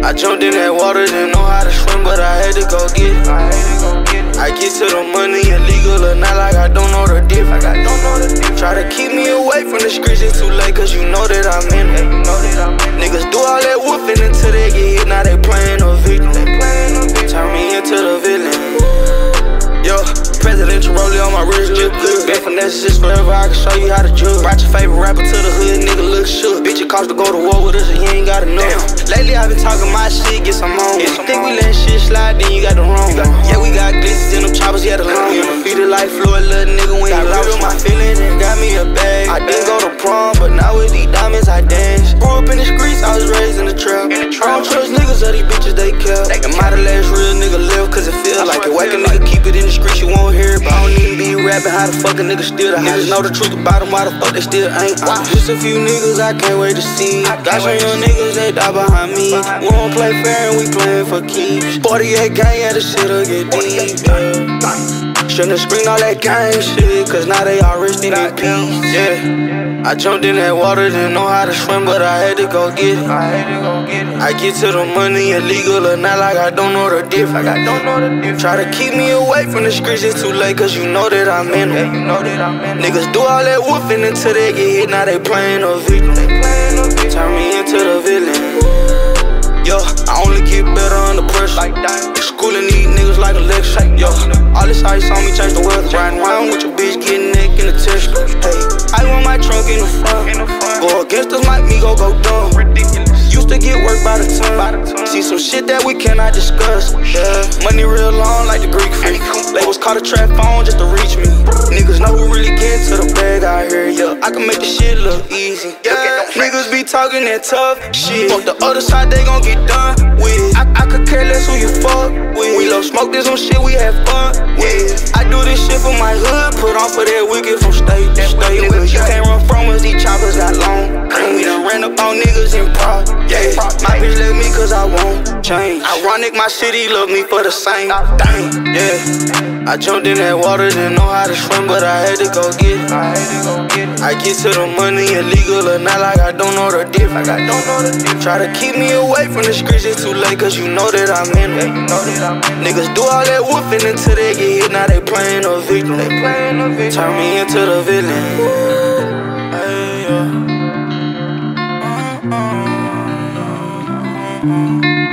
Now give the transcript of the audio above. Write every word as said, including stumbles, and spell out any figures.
I jumped in that water, didn't know how to swim, but I had to go get it. I get to the money illegal or not, like I don't know the difference. Try to keep me away from the streets, it's too late, cause you know that I'm in it. Niggas do all that whooping until they get hit, now they playing a victim. Turn me into the villain. Yo, presidential rollie on my wrist, look good. Been finesse this forever, I can show you how to judge. Brought your favorite rapper to the hood, nigga look shook. Bitch, it cost to go to war with us and you ain't got enough. Damn. Lately I been talking my shit, get some on. If you think we let shit slide, then you got the wrong. Yeah, we got glitches in them choppers, yeah, the long. Beat it like Floyd, little nigga, when you lost my feelings and got me a bag. I didn't go to prom, but now with these diamonds I dance. Grew up in the streets, I was raised in the trap. I don't trust niggas or these bitches, they care. They might have last real nigga live, cause it feel like it. Whack a nigga, keep it in the streets, you won't hear it. But I don't even be rapping, how the fuck a nigga still the hottest. Know the truth about them, why the fuck they still ain't. Just a few niggas I can't wait to see. Got some young niggas that die behind me. We don't play fair and we playin' for keeps. forty-eight gang, yeah, the shit'll get deep, yeah. Shouldn't screen all that gang shit, cause now they all resting in peace, yeah. I jumped in that water, didn't know how to swim, but I had to go get it. I get to the money illegal or not, like I don't know the difference. Try to keep me away from the streets, it's too late, cause you know that I'm in them. Niggas do all that whooping until they get hit, now they playing a victim. Turn me into the villain. Yo, I only get better under pressure. Schooling these niggas like a lecture. Yo, all this ice on me change the weather. Riding around with your bitch, getting neck in the Tesla. Hey, I want my trunk in the front. Go against us, might me go go dumb. Used to get work by the ton. See some shit that we cannot discuss. Yeah, money real long like the Greek freak. Labels call a trap phone just to reach me. Niggas know who really get to the bag out here. Yeah, I can make the shit look easy. Yeah, niggas be talking that tough shit. Fuck the other side, they gon' get done with. I, I could care less who you fuck with. We love smoke, this some shit we have fun with. I do this shit for my hood, put on for that wicked from state to state. You can't run from us, these choppers got long. And we done ran up on niggas in pro. Yeah, my bitch left me cause I won't change. Ironic, my city love me for the same thing. Yeah, I jumped in that water, didn't know how to swim, but I had to go get it. I get to the money illegal or not, like I don't know the difference. Try to keep me away from the streets, it's too late, cause you know that I'm in it. Niggas do all that whooping until they get hit, now they playing a victim. Turn me into the villain. Hey, yeah. Mm-hmm.